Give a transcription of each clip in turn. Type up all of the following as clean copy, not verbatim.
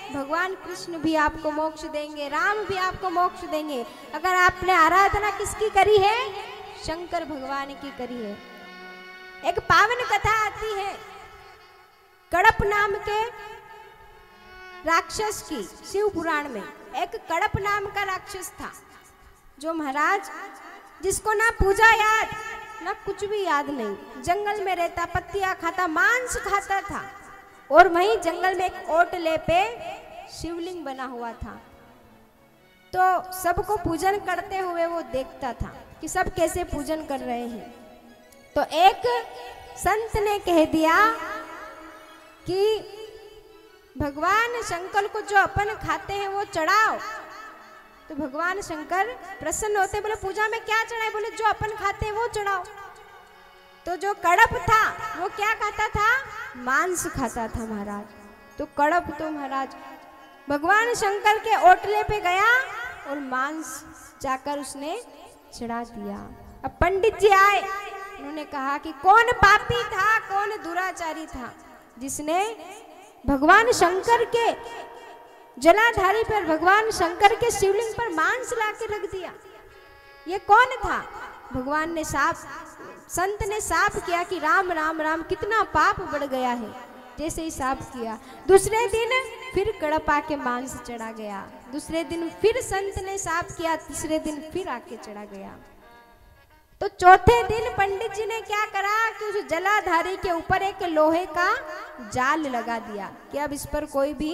भगवान कृष्ण भी आपको मोक्ष देंगे, राम भी आपको मोक्ष देंगे, अगर आपने आराधना किसकी करी है? शंकर भगवान की करी है। एक पावन कथा आती है कड़प नाम के राक्षस की। शिव पुराण में एक कड़प नाम का राक्षस था, जो महाराज जिसको ना पूजा याद ना कुछ भी याद नहीं, जंगल में रहता, पत्तियां खाता, मांस खाता था। और वहीं जंगल में एक ओटले पे शिवलिंग बना हुआ था, तो सबको पूजन करते हुए वो देखता था कि सब कैसे पूजन कर रहे हैं। तो एक संत ने कह दिया कि भगवान शंकर को जो अपन खाते हैं वो चढ़ाओ। तो भगवान शंकर प्रसन्न होते, बोले पूजा में क्या चढ़ाए? बोले जो अपन खाते हैं वो चढ़ाओ। तो जो कड़प था वो क्या खाता था? मांस खाता था महाराज। तो कड़प तो महाराज भगवान शंकर के ओटले पे गया और मांस जाकर उसने चढ़ा दिया। अब पंडित जी आए, उन्होंने कहा कि कौन पापी था, कौन दुराचारी था जिसने भगवान शंकर के जलाधारी पर, भगवान शंकर के शिवलिंग पर मांस लाके रख दिया? ये कौन था? भगवान ने संत ने साफ किया कि राम राम राम, कितना पाप बढ़ गया है। जैसे ही साफ किया, दूसरे दिन फिर कड़प आके मांस चढ़ा गया। दूसरे दिन फिर संत ने साफ किया, तीसरे दिन फिर आके चढ़ा गया। तो चौथे दिन पंडित जी ने क्या करा कि उस जलाधारी के ऊपर एक लोहे का जाल लगा दिया कि अब इस पर कोई भी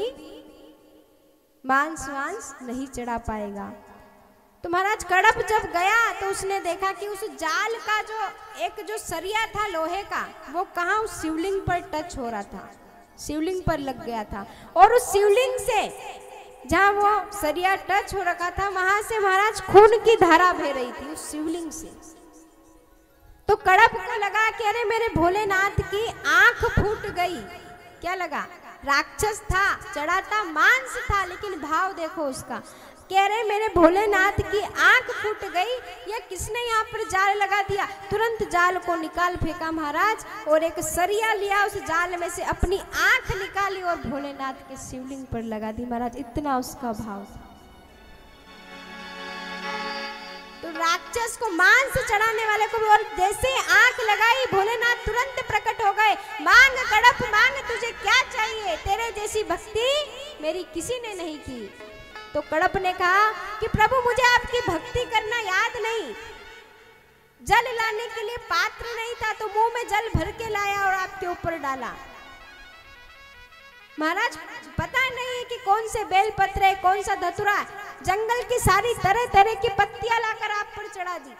मांस वांस नहीं चढ़ा पाएगा। तो महाराज कड़प जब गया तो उसने देखा कि उस जाल का जो सरिया था लोहे का, वो कहाँ उस शिवलिंग पर टच हो रहा था, शिवलिंग पर लग गया था। और उस शिवलिंग से जहाँ वो सरिया टच हो रखा था, वहां से महाराज खून की धारा बह रही थी उस शिवलिंग से। तो कड़प को लगा कि अरे मेरे भोलेनाथ की आंख फूट गई। क्या लगा? राक्षस था, चढ़ाता मांस था, लेकिन भाव देखो उसका, कह रहे मेरे भोलेनाथ की आंख फूट गई, ये किसने यहाँ पर जाल लगा दिया? तुरंत जाल को निकाल फेंका महाराज और एक सरिया लिया, उस जाल में से अपनी आंख निकाली और भोलेनाथ के शिवलिंग पर लगा दी महाराज। इतना उसका भाव था। तो राक्षस को मांस चढ़ाने वाले को भी, और जैसे आंख लगाई भोलेनाथ तुरंत प्रकट हो गए। मांग कड़प मांग, तुझे क्या चाहिए? तेरे जैसी भक्ति मेरी किसी ने नहीं की। तो कड़प ने कहा कि प्रभु मुझे आपकी भक्ति करना याद नहीं, जल लाने के लिए पात्र नहीं था तो मुंह में जल भर के लाया और आपके ऊपर डाला। महाराज पता नहीं है कि कौन से बेलपत्र है, कौन सा धतुरा, जंगल की सारी तरह तरह की पत्तियां लाकर आप पर चढ़ा दी,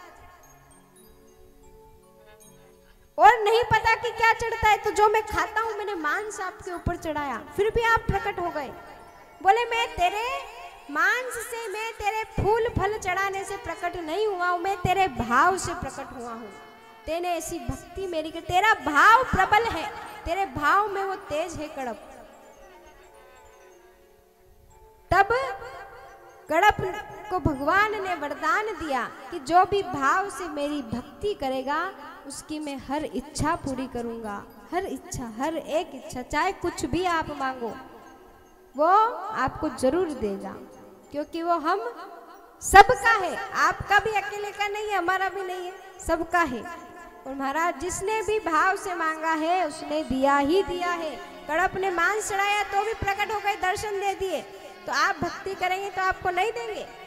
और नहीं पता कि क्या चढ़ता है। तो जो मैं खाता हूं मैंने मांस आपके ऊपर चढ़ाया, फिर भी आप प्रकट हो गए। बोले मैं तेरे मांस से, मैं तेरे फूल फल चढ़ाने से प्रकट नहीं हुआ हूं, मैं तेरे भाव से प्रकट हुआ हूं। तेने ऐसी भक्ति मेरी कर, तेरा भाव प्रबल है, तेरे भाव में वो तेज है कड़प। तब कड़प को भगवान ने वरदान दिया कि जो भी भाव से मेरी भक्ति करेगा उसकी मैं हर इच्छा पूरी करूंगा। हर इच्छा, हर एक इच्छा, चाहे कुछ भी आप मांगो वो आपको जरूर देगा, क्योंकि वो हम सबका है, आपका भी अकेले का नहीं है, हमारा भी नहीं है, सबका है। और महाराज जिसने भी भाव से मांगा है उसने दिया ही दिया है। कड़प ने मांस चढ़ाया तो भी प्रकट हो गए, दर्शन दे दिए। तो आप भक्ति करेंगे तो आपको नहीं देंगे?